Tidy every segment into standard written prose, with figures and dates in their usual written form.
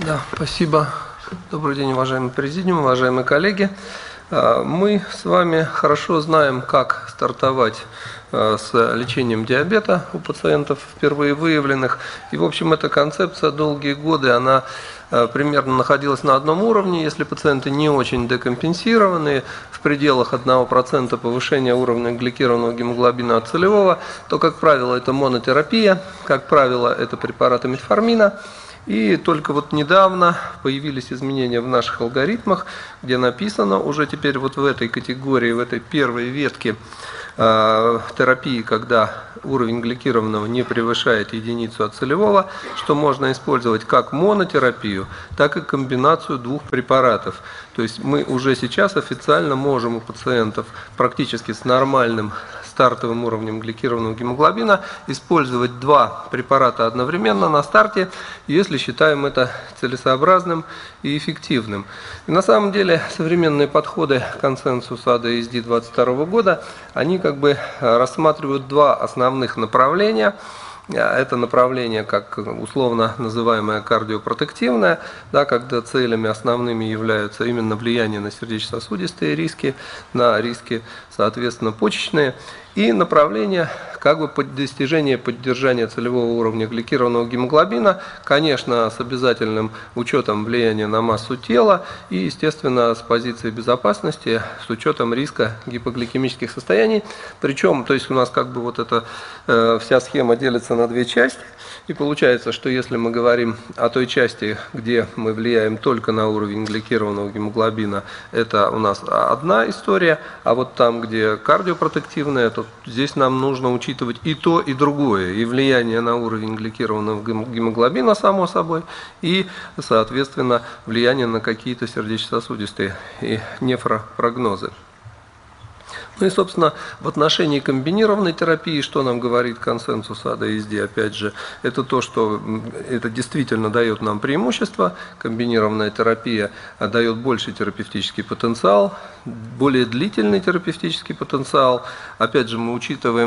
Да, спасибо. Добрый день, уважаемый президиум, уважаемые коллеги. Мы с вами хорошо знаем, как стартовать с лечением диабета у пациентов, впервые выявленных. И, в общем, эта концепция долгие годы, она примерно находилась на одном уровне. Если пациенты не очень декомпенсированные, в пределах 1% повышения уровня гликированного гемоглобина от целевого, то, как правило, это монотерапия, как правило, это препараты метформина. И только вот недавно появились изменения в наших алгоритмах, где написано уже теперь вот в этой категории, в этой первой ветке терапии, когда уровень гликированного не превышает единицу от целевого, что можно использовать как монотерапию, так и комбинацию двух препаратов. То есть мы уже сейчас официально можем у пациентов практически с нормальным стартовым уровнем гликированного гемоглобина использовать два препарата одновременно на старте, если считаем это целесообразным и эффективным. И на самом деле современные подходы консенсуса ADSD 2022 года, они как бы рассматривают два основных направления. Это направление, как условно называемое кардиопротективное, да, когда целями основными являются именно влияние на сердечно-сосудистые риски, на риски, соответственно, почечные, и направление как бы под достижение поддержания целевого уровня гликированного гемоглобина, конечно, с обязательным учетом влияния на массу тела и, естественно, с позиции безопасности, с учетом риска гипогликемических состояний. Причем, то есть у нас как бы вот эта вся схема делится на две части. И получается, что если мы говорим о той части, где мы влияем только на уровень гликированного гемоглобина, это у нас одна история, а вот там, где кардиопротективная, то здесь нам нужно учитывать и то, и другое, и влияние на уровень гликированного гемоглобина, само собой, и, соответственно, влияние на какие-то сердечно-сосудистые и нефропрогнозы. Ну и, собственно, в отношении комбинированной терапии, что нам говорит консенсус ADSD, опять же, это то, что это действительно дает нам преимущество. Комбинированная терапия дает больший терапевтический потенциал, более длительный терапевтический потенциал. Опять же, мы учитываем,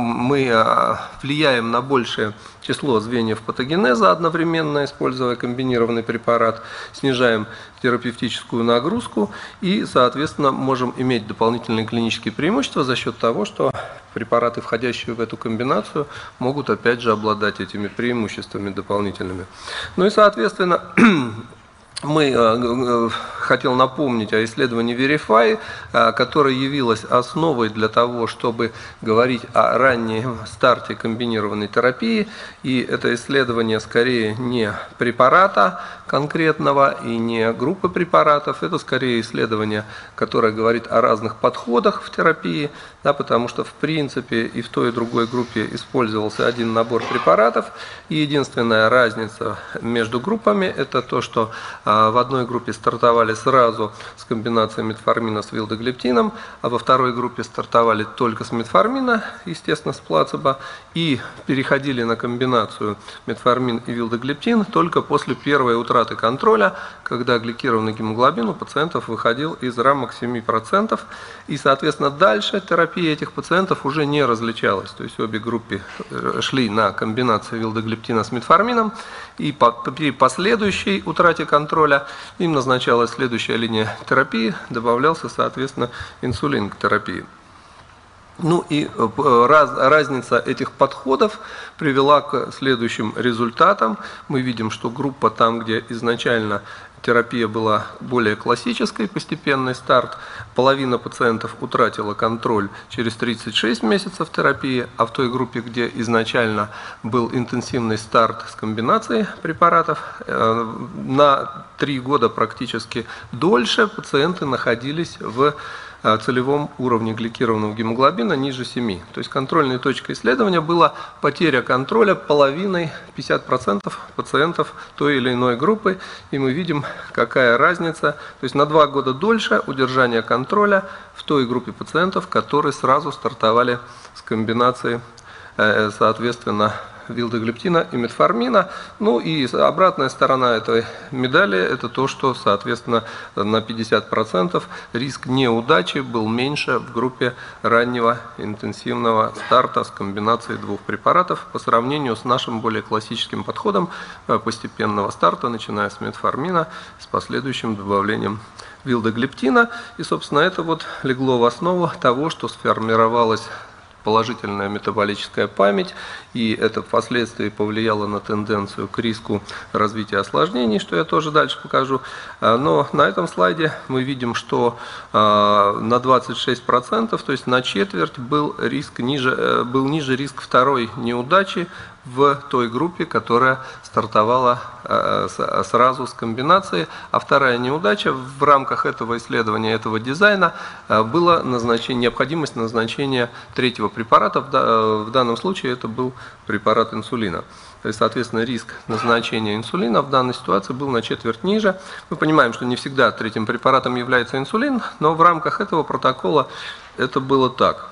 мы влияем на большее число звеньев патогенеза одновременно, используя комбинированный препарат, снижаем терапевтическую нагрузку и, соответственно, можем иметь дополнительные клинические преимущества за счет того, что препараты, входящие в эту комбинацию, могут опять же обладать этими преимуществами дополнительными. Ну и, соответственно, хотел напомнить о исследовании Verify, которое явилось основой для того, чтобы говорить о раннем старте комбинированной терапии. И это исследование скорее не препарата конкретного и не группы препаратов, это скорее исследование, которое говорит о разных подходах в терапии, да, потому что в принципе и в той и другой группе использовался один набор препаратов. И единственная разница между группами – это то, что в одной группе стартовали сразу с комбинацией метформина с вилдаглиптином, а во второй группе стартовали только с метформина, естественно, с плацебо, и переходили на комбинацию метформин и вилдаглиптин только после первой утраты контроля, когда гликированный гемоглобин у пациентов выходил из рамок 7%, и, соответственно, дальше терапия этих пациентов уже не различалась. То есть обе группы шли на комбинацию вилдаглиптина с метформином, и при последующей утрате контроля им назначалась следующая линия терапии, добавлялся, соответственно, инсулин к терапии. Ну и разница этих подходов привела к следующим результатам. Мы видим, что группа там, где изначально терапия была более классической, постепенный старт, половина пациентов утратила контроль через 36 месяцев терапии, а в той группе, где изначально был интенсивный старт с комбинацией препаратов, на 3 года практически дольше пациенты находились в целевом уровне гликированного гемоглобина ниже 7. То есть контрольной точкой исследования была потеря контроля половиной, 50% пациентов той или иной группы. И мы видим, какая разница. То есть на 2 года дольше удержание контроля в той группе пациентов, которые сразу стартовали с комбинацией, соответственно, вилдоглиптина и метформина. Ну и обратная сторона этой медали – это то, что, соответственно, на 50% риск неудачи был меньше в группе раннего интенсивного старта с комбинацией двух препаратов по сравнению с нашим более классическим подходом постепенного старта, начиная с метформина, с последующим добавлением вилдоглиптина. И, собственно, это вот легло в основу того, что сформировалась положительная метаболическая память, и это впоследствии повлияло на тенденцию к риску развития осложнений, что я тоже дальше покажу. Но на этом слайде мы видим, что на 26%, то есть на четверть, был ниже риск второй неудачи в той группе, которая стартовала сразу с комбинацией, а вторая неудача в рамках этого исследования, этого дизайна, была необходимость назначения третьего препарата, в данном случае это был препарат инсулина. То есть, соответственно, риск назначения инсулина в данной ситуации был на четверть ниже. Мы понимаем, что не всегда третьим препаратом является инсулин, но в рамках этого протокола это было так.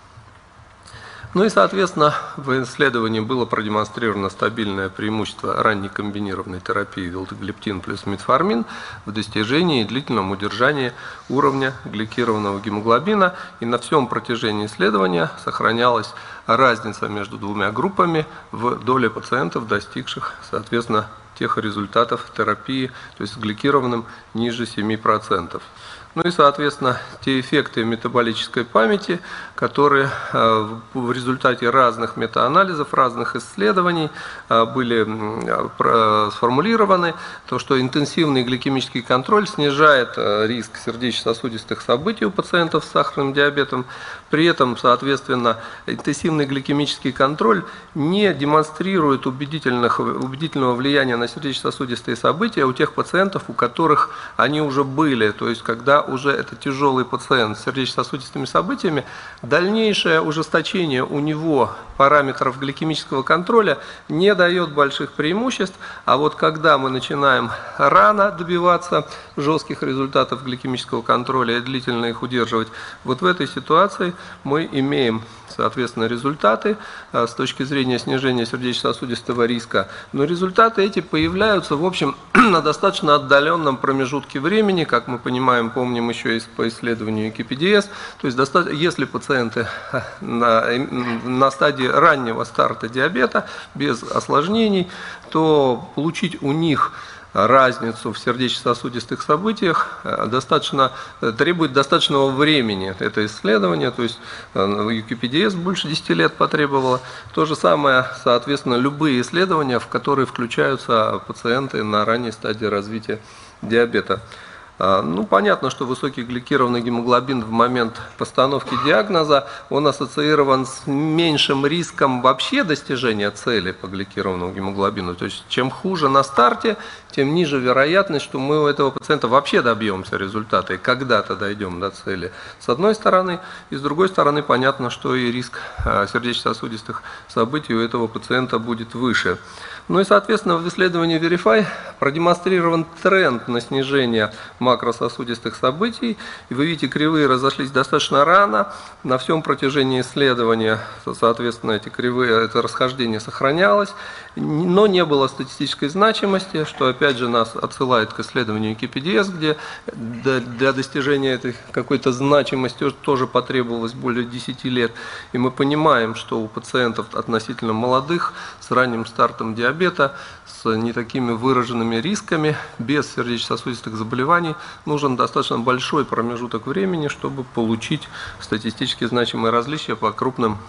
Ну и, соответственно, в исследовании было продемонстрировано стабильное преимущество ранней комбинированной терапии вилдоглиптин плюс метформин в достижении и длительном удержании уровня гликированного гемоглобина. И на всем протяжении исследования сохранялась разница между двумя группами в доле пациентов, достигших, соответственно, тех результатов терапии, то есть с гликированным ниже 7%. Ну и, соответственно, те эффекты метаболической памяти, которые в результате разных метаанализов, разных исследований были сформулированы, то, что интенсивный гликемический контроль снижает риск сердечно-сосудистых событий у пациентов с сахарным диабетом. При этом, соответственно, интенсивный гликемический контроль не демонстрирует убедительного влияния на сердечно-сождистые события у тех пациентов, у которых они уже были, то есть когда уже это тяжелый пациент с сердечно-сосудистыми событиями, дальнейшее ужесточение у него параметров гликемического контроля не дает больших преимуществ, а вот когда мы начинаем рано добиваться жестких результатов гликемического контроля и длительно их удерживать, вот в этой ситуации мы имеем, соответственно, результаты с точки зрения снижения сердечно-сосудистого риска, но результаты эти появляются, в общем, на достаточно отдаленном промежутке времени, как мы понимаем, помним еще по исследованию EQPDS, то есть если пациенты на стадии раннего старта диабета без осложнений, то получить у них разницу в сердечно-сосудистых событиях требует достаточного времени. Это исследование, то есть EQPDS больше 10 лет потребовало. То же самое, соответственно, любые исследования, в которые включаются пациенты на ранней стадии развития диабета. Ну, понятно, что высокий гликированный гемоглобин в момент постановки диагноза, он ассоциирован с меньшим риском вообще достижения цели по гликированному гемоглобину. То есть, чем хуже на старте, тем ниже вероятность, что мы у этого пациента вообще добьемся результата и когда-то дойдем до цели. С одной стороны, и с другой стороны, понятно, что и риск сердечно-сосудистых событий у этого пациента будет выше. Ну и, соответственно, в исследовании Verify продемонстрирован тренд на снижение макрососудистых событий. И вы видите, кривые разошлись достаточно рано. На всем протяжении исследования, соответственно, это расхождение сохранялось, но не было статистической значимости, что опять же нас отсылает к исследованию EQPDS, где для достижения этой какой-то значимости тоже потребовалось более 10 лет. И мы понимаем, что у пациентов относительно молодых, с ранним стартом диабета, с не такими выраженными рисками, без сердечно-сосудистых заболеваний, нужен достаточно большой промежуток времени, чтобы получить статистически значимые различия по крупным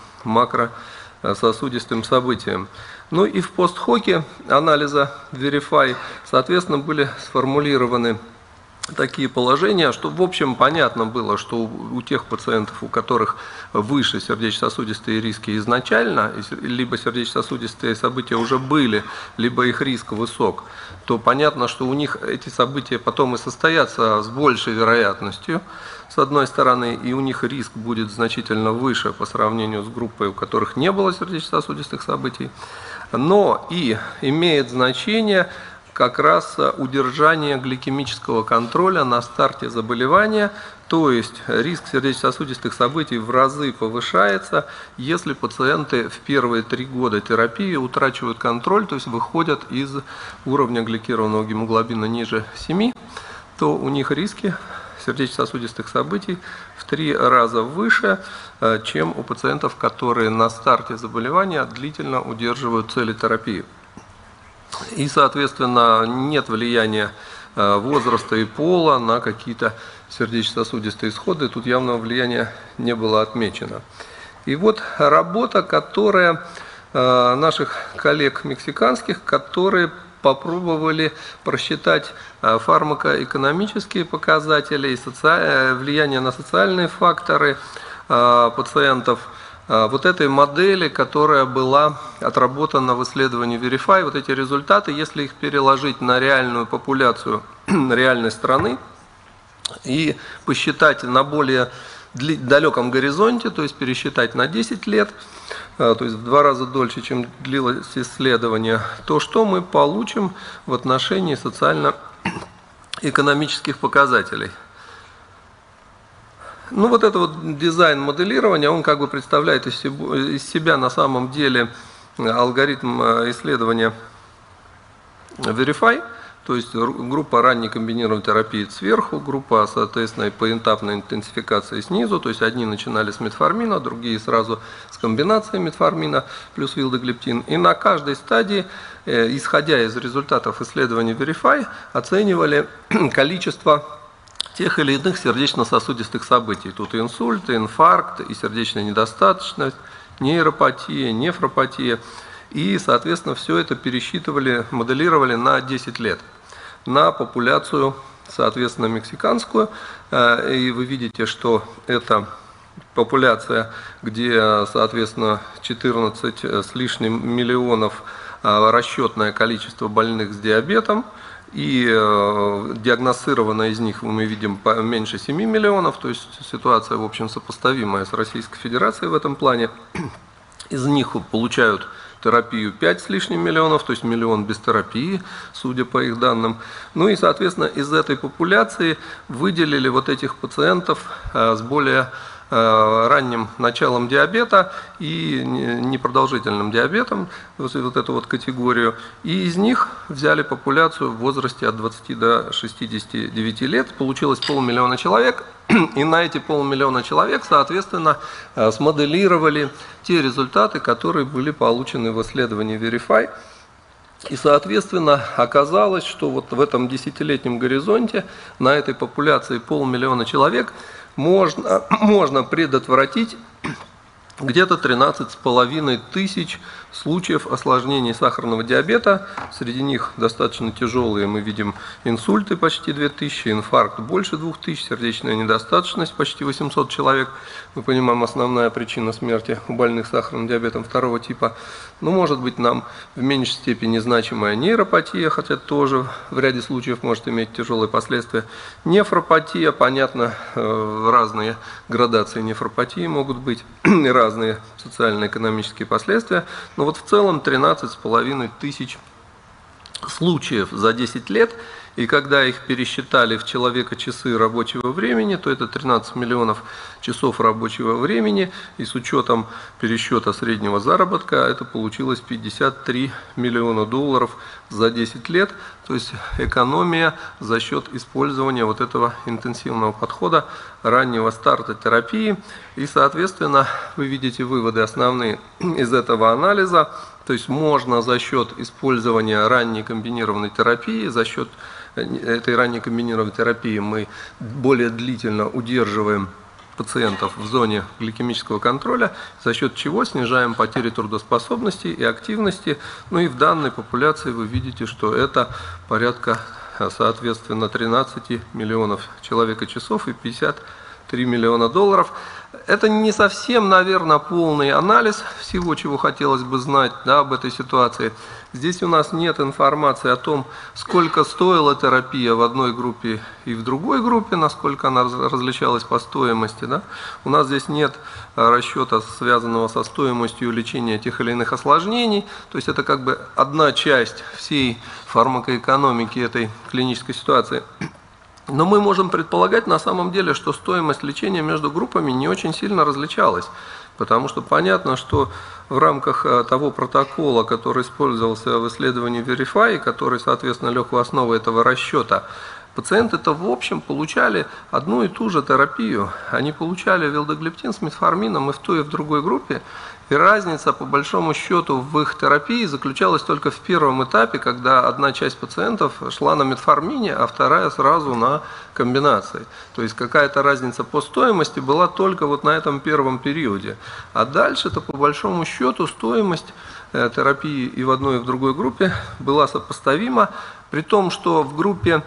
макрососудистым событиям. Ну и в постхоке анализа Verify, соответственно, были сформулированы такие положения, что в общем понятно было, что у тех пациентов, у которых выше сердечно-сосудистые риски изначально, либо сердечно-сосудистые события уже были, либо их риск высок, то понятно, что у них эти события потом и состоятся с большей вероятностью, с одной стороны, и у них риск будет значительно выше по сравнению с группой, у которых не было сердечно-сосудистых событий, но и имеет значение, как раз удержание гликемического контроля на старте заболевания, то есть риск сердечно-сосудистых событий в разы повышается, если пациенты в первые 3 года терапии утрачивают контроль, то есть выходят из уровня гликированного гемоглобина ниже 7, то у них риски сердечно-сосудистых событий в 3 раза выше, чем у пациентов, которые на старте заболевания длительно удерживают цели терапии. И, соответственно, нет влияния возраста и пола на какие-то сердечно-сосудистые исходы. Тут явного влияния не было отмечено. И вот работа, которая наших коллег мексиканских, которые попробовали просчитать фармакоэкономические показатели и влияние на социальные факторы пациентов. Вот этой модели, которая была отработана в исследовании Verify, вот эти результаты, если их переложить на реальную популяцию реальной страны и посчитать на более далеком горизонте, то есть пересчитать на 10 лет, то есть в 2 раза дольше, чем длилось исследование, то что мы получим в отношении социально-экономических показателей? Ну вот это вот дизайн моделирования, он как бы представляет из себя на самом деле алгоритм исследования Verify, то есть группа ранней комбинированной терапии сверху, группа, соответственно, поэтапной интенсификации снизу, то есть одни начинали с метформина, другие сразу с комбинацией метформина плюс вилдоглиптин. И на каждой стадии, исходя из результатов исследования Verify, оценивали количество тех или иных сердечно-сосудистых событий. Тут и инсульт, и инфаркт, и сердечная недостаточность, нейропатия, нефропатия. И, соответственно, все это пересчитывали, моделировали на 10 лет на популяцию, соответственно, мексиканскую. И вы видите, что это популяция, где, соответственно, 14 с лишним миллионов расчетное количество больных с диабетом. И диагностировано из них, мы видим, меньше 7 миллионов, то есть ситуация, в общем, сопоставимая с Российской Федерацией в этом плане. Из них получают терапию 5 с лишним миллионов, то есть миллион без терапии, судя по их данным. Ну и, соответственно, из этой популяции выделили вот этих пациентов с более ранним началом диабета и непродолжительным диабетом, вот эту вот категорию. И из них взяли популяцию в возрасте от 20 до 69 лет. Получилось 500 000 человек. И на эти 500 000 человек, соответственно, смоделировали те результаты, которые были получены в исследовании Verify. И, соответственно, оказалось, что вот в этом 10-летнем горизонте на этой популяции 500 000 человек можно предотвратить где-то 13,5 тысяч случаев осложнений сахарного диабета. Среди них достаточно тяжелые, мы видим инсульты почти 2000, инфаркт больше 2000, сердечная недостаточность почти 800 человек. Мы понимаем, основная причина смерти у больных с сахарным диабетом 2 типа. Но может быть нам в меньшей степени значимая нейропатия, хотя тоже в ряде случаев может иметь тяжелые последствия. Нефропатия, понятно, разные градации нефропатии могут быть, разные социально-экономические последствия. Но вот в целом 13,5 тысяч случаев за 10 лет. И когда их пересчитали в человека часы рабочего времени, то это 13 миллионов часов рабочего времени. И с учетом пересчета среднего заработка это получилось 53 миллиона долларов за 10 лет. То есть экономия за счет использования вот этого интенсивного подхода раннего старта терапии. И, соответственно, вы видите выводы основные из этого анализа. То есть можно за счет использования ранней комбинированной терапии, за счет этой ранней комбинированной терапии мы более длительно удерживаем пациентов в зоне гликемического контроля, за счет чего снижаем потери трудоспособности и активности. Ну и в данной популяции вы видите, что это порядка, соответственно, 13 миллионов человека-часов и 50 $3 миллиона. Это не совсем, наверное, полный анализ всего, чего хотелось бы знать, да, об этой ситуации. Здесь у нас нет информации о том, сколько стоила терапия в одной группе и в другой группе, насколько она различалась по стоимости. Да. У нас здесь нет расчета, связанного со стоимостью лечения тех или иных осложнений. То есть это как бы одна часть всей фармакоэкономики этой клинической ситуации. Но мы можем предполагать на самом деле, что стоимость лечения между группами не очень сильно различалась. Потому что понятно, что в рамках того протокола, который использовался в исследовании Verify, который, соответственно, лег в основу этого расчета, пациенты-то в общем получали одну и ту же терапию. Они получали вилдаглиптин с метформином и в той, и в другой группе. И разница, по большому счету, в их терапии заключалась только в первом этапе, когда одна часть пациентов шла на метформине, а вторая сразу на комбинации. То есть какая-то разница по стоимости была только вот на этом первом периоде. А дальше-то, по большому счету, стоимость терапии и в одной, и в другой группе была сопоставима, при том, что в группе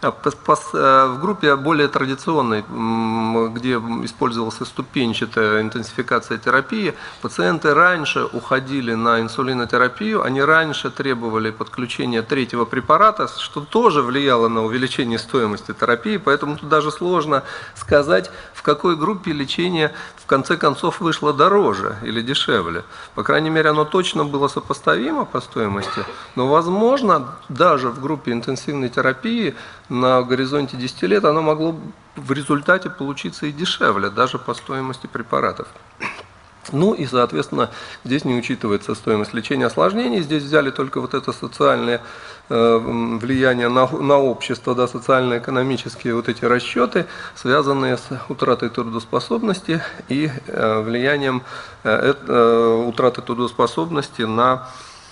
более традиционной, где использовалась ступенчатая интенсификация терапии, пациенты раньше уходили на инсулинотерапию, они раньше требовали подключения третьего препарата, что тоже влияло на увеличение стоимости терапии, поэтому тут даже сложно сказать, в какой группе лечение в конце концов вышло дороже или дешевле. По крайней мере, оно точно было сопоставимо по стоимости, но, возможно, даже в группе интенсивной терапии на горизонте 10 лет оно могло в результате получиться и дешевле, даже по стоимости препаратов. Ну и, соответственно, здесь не учитывается стоимость лечения осложнений, здесь взяли только вот это социальное влияние на общество, да, социально-экономические вот эти расчеты, связанные с утратой трудоспособности и влиянием утраты трудоспособности на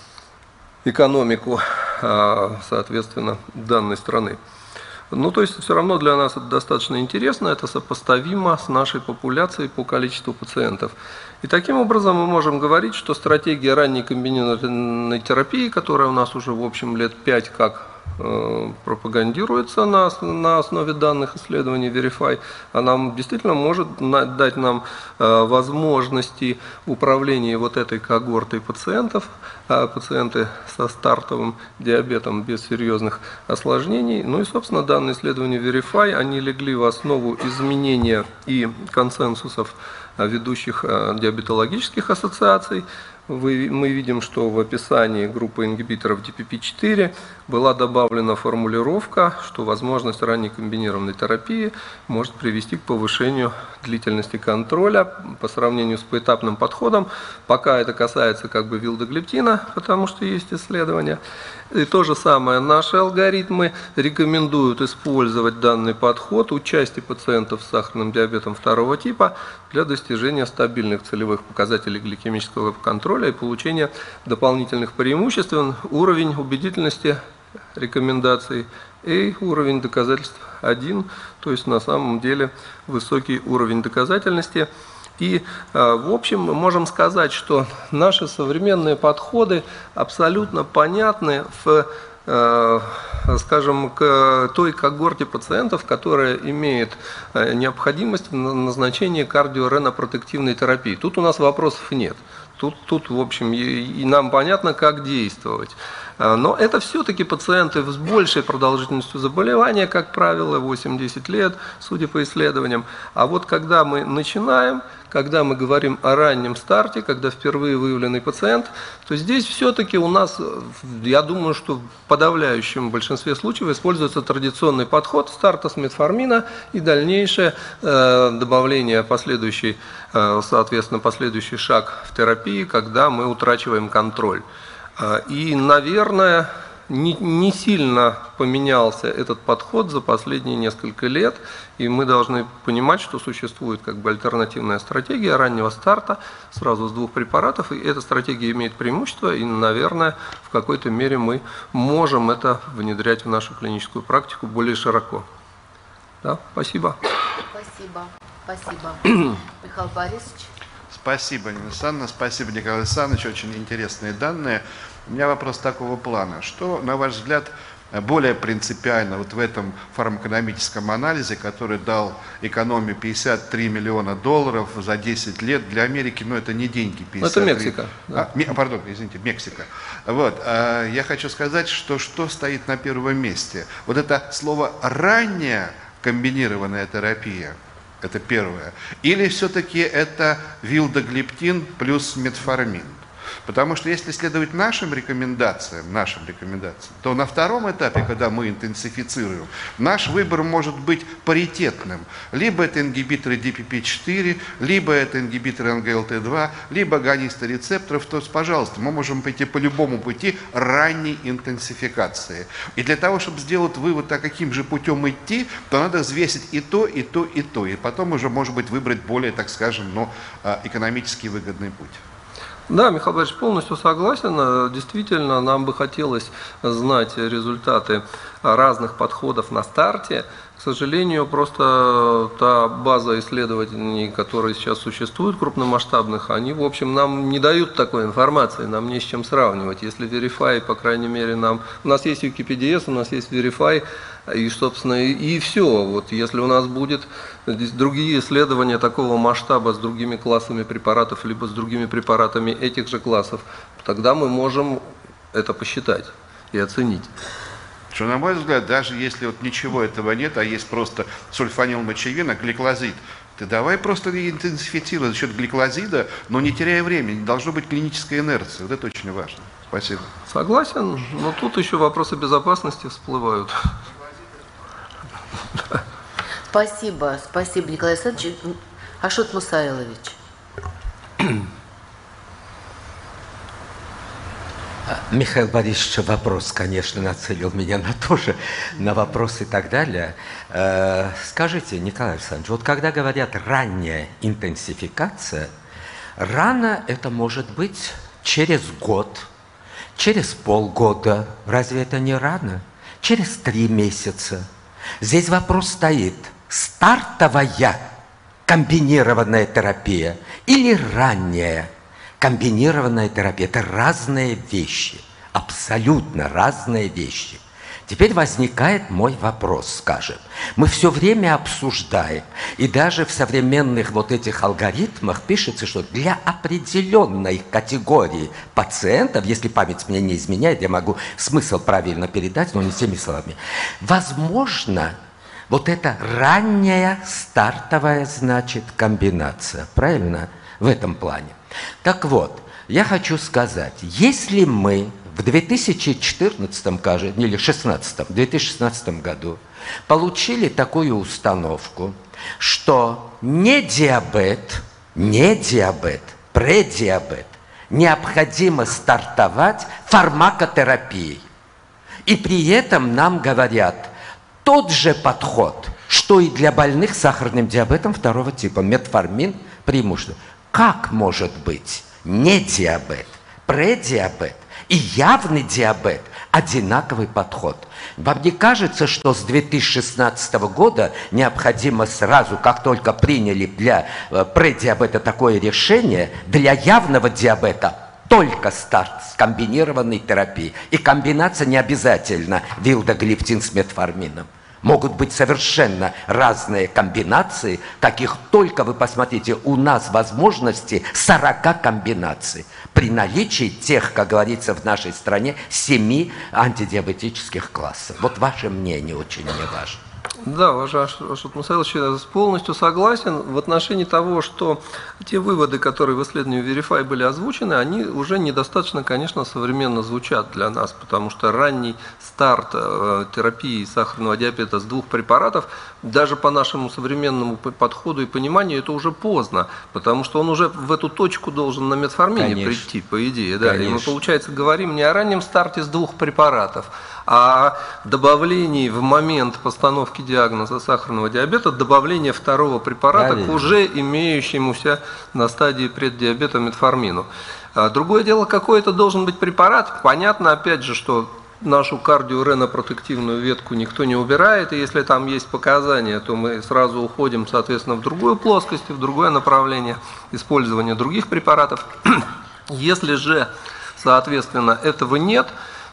экономику, соответственно, данной страны. Ну, то есть, все равно для нас это достаточно интересно, это сопоставимо с нашей популяцией по количеству пациентов. И таким образом мы можем говорить, что стратегия ранней комбинированной терапии, которая у нас уже, в общем, лет 5 как пропагандируется на основе данных исследований Verify, она действительно может дать нам возможности управления вот этой когортой пациентов, пациенты со стартовым диабетом без серьезных осложнений. Ну и, собственно, данные исследования Verify, они легли в основу изменения и консенсусов ведущих диабетологических ассоциаций. Мы видим, что в описании группы ингибиторов DPP-4 была добавлена формулировка, что возможность ранней комбинированной терапии может привести к повышению длительности контроля по сравнению с поэтапным подходом. Пока это касается как бы вилдаглиптина, потому что есть исследования. И то же самое наши алгоритмы рекомендуют использовать данный подход у части пациентов с сахарным диабетом второго типа для достижения стабильных целевых показателей гликемического контроля и получения дополнительных преимуществ. Уровень убедительности рекомендаций и уровень доказательств 1, то есть на самом деле высокий уровень доказательности. И в общем мы можем сказать, что наши современные подходы абсолютно понятны скажем, к той когорте пациентов, которая имеет необходимость в назначении кардиоренопротективной терапии. Тут у нас вопросов нет. Тут в общем, и нам понятно, как действовать. Но это все-таки пациенты с большей продолжительностью заболевания, как правило, 8-10 лет, судя по исследованиям. А вот когда мы начинаем, когда мы говорим о раннем старте, когда впервые выявленный пациент, то здесь все-таки у нас, я думаю, что в подавляющем большинстве случаев используется традиционный подход старта с метформина и дальнейшее добавление, соответственно, последующий шаг в терапии, когда мы утрачиваем контроль. И, наверное, не сильно поменялся этот подход за последние несколько лет, и мы должны понимать, что существует как бы альтернативная стратегия раннего старта сразу с 2 препаратов, и эта стратегия имеет преимущество, и, наверное, в какой-то мере мы можем это внедрять в нашу клиническую практику более широко. Да? Спасибо. Спасибо. Михаил Борисович. Спасибо, Нина Александровна, спасибо, Николай Александрович, очень интересные данные. У меня вопрос такого плана. Что, на ваш взгляд, более принципиально вот в этом фармакономическом анализе, который дал экономию $53 миллиона за 10 лет. Для Америки, ну, это не деньги. 53. Это Мексика. Да. Пардон, извините, Мексика. Вот. Я хочу сказать, что стоит на первом месте. Вот это слово «ранняя комбинированная терапия». Это первое. Или все-таки это вилдаглиптин плюс метформин? Потому что если следовать нашим рекомендациям, то на втором этапе, когда мы интенсифицируем, наш выбор может быть паритетным. Либо это ингибиторы DPP-4, либо это ингибиторы НГЛТ2, либо агонисты рецепторов. То есть, пожалуйста, мы можем пойти по любому пути ранней интенсификации. И для того, чтобы сделать вывод, а каким же путем идти, то надо взвесить и то, и то, и то. И потом уже, может быть, выбрать более, так скажем, экономически выгодный путь. Да, Михаил Борисович, полностью согласен. Действительно, нам бы хотелось знать результаты разных подходов на старте. К сожалению, просто та база исследований, которые сейчас существуют, крупномасштабных, они, в общем, нам не дают такой информации, нам не с чем сравнивать. Если Verify, по крайней мере, у нас есть UKPDS, у нас есть Verify, и, собственно, и все. Вот если у нас будет другие исследования такого масштаба с другими классами препаратов, либо с другими препаратами этих же классов, тогда мы можем это посчитать и оценить. Что, на мой взгляд, даже если вот ничего этого нет, а есть просто сульфанилмочевина, гликозид, ты давай просто интенсифицируй за счет гликозида, но не теряя времени, не должно быть клинической инерции. Вот это очень важно. Спасибо. Согласен, но тут еще вопросы безопасности всплывают. Спасибо, Николай Александрович. Ашот Мусаилович. Михаил Борисович вопрос, конечно, нацелил меня на вопрос и так далее. Скажите, Николай Александрович, вот когда говорят ранняя интенсификация, рано это может быть через год, через полгода. Разве это не рано? Через 3 месяца. Здесь вопрос стоит: стартовая комбинированная терапия или ранняя комбинированная терапия. Это разные вещи, абсолютно разные вещи. Теперь возникает мой вопрос, скажем. Мы все время обсуждаем, и даже в современных вот этих алгоритмах пишется, что для определенной категории пациентов, если память мне не изменяет, я могу смысл правильно передать, но не теми словами, возможно, вот эта ранняя стартовая, значит, комбинация, правильно, в этом плане. Так вот, я хочу сказать, если мы в 2014 или 2016 году получили такую установку, что не диабет, предиабет необходимо стартовать фармакотерапией. И при этом нам говорят тот же подход, что и для больных с сахарным диабетом 2 типа, метформин преимущество. Как может быть не диабет, предиабет и явный диабет одинаковый подход? Вам не кажется, что с 2016 года необходимо сразу, как только приняли для предиабета такое решение, для явного диабета только старт с комбинированной терапией. И комбинация не обязательно вилдаглиптин с метформином. Могут быть совершенно разные комбинации, таких только, вы посмотрите, у нас возможности 40 комбинаций при наличии тех, как говорится в нашей стране, 7 антидиабетических классов. Вот ваше мнение очень мне важно. Да, уважаемый Ашот Мусаилович, я полностью согласен в отношении того, что те выводы, которые в исследовании Verify были озвучены, они уже недостаточно, конечно, современно звучат для нас, потому что ранний старт терапии сахарного диабета с 2 препаратов, даже по нашему современному подходу и пониманию, это уже поздно, потому что он уже в эту точку должен на метформине прийти, по идее. Да? И мы, получается, говорим не о раннем старте с 2 препаратов, а добавлении в момент постановки диагноза сахарного диабета, добавление 2 препарата к уже имеющемуся на стадии преддиабета метформину. Другое дело, какой это должен быть препарат. Понятно, опять же, что нашу кардиоренопротективную ветку никто не убирает, и если там есть показания, то мы сразу уходим, соответственно, в другую плоскость, в другое направление использования других препаратов. Если же, соответственно, этого нет,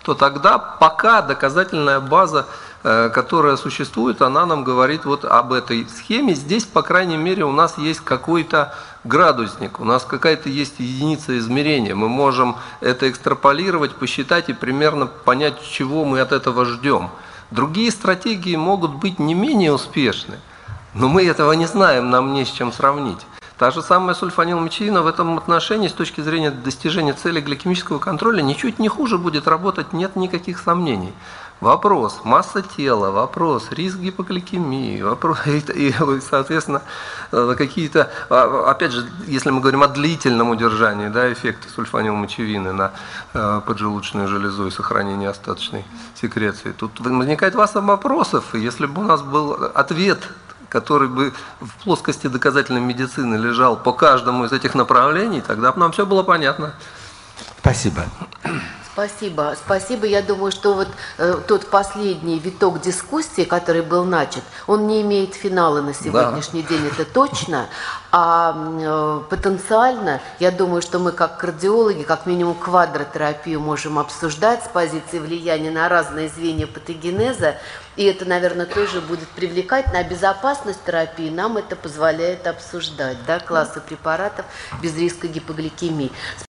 то тогда пока доказательная база, которая существует, она нам говорит вот об этой схеме. Здесь, по крайней мере, у нас есть какой-то градусник, у нас какая-то есть единица измерения. Мы можем это экстраполировать, посчитать и примерно понять, чего мы от этого ждем. Другие стратегии могут быть не менее успешны, но мы этого не знаем, нам не с чем сравнить. Та же самая сульфанилметилина в этом отношении с точки зрения достижения цели гликемического контроля ничуть не хуже будет работать, нет никаких сомнений. Вопрос масса тела, вопрос риск гипогликемии, вопрос, и соответственно, какие-то, опять же, если мы говорим о длительном удержании, да, эффекта сульфанилмочевины на поджелудочную железу и сохранение остаточной секреции, тут возникает масса вопросов, и если бы у нас был ответ, который бы в плоскости доказательной медицины лежал по каждому из этих направлений, тогда бы нам все было понятно. Спасибо. Спасибо. Спасибо. Я думаю, что вот тот последний виток дискуссии, который был начат, он не имеет финала на сегодняшний день, это точно. А потенциально, я думаю, что мы как кардиологи, как минимум квадротерапию можем обсуждать с позиции влияния на разные звенья патогенеза. И это, наверное, тоже будет привлекательно. А безопасность терапии нам это позволяет обсуждать, да, классы препаратов без риска гипогликемии.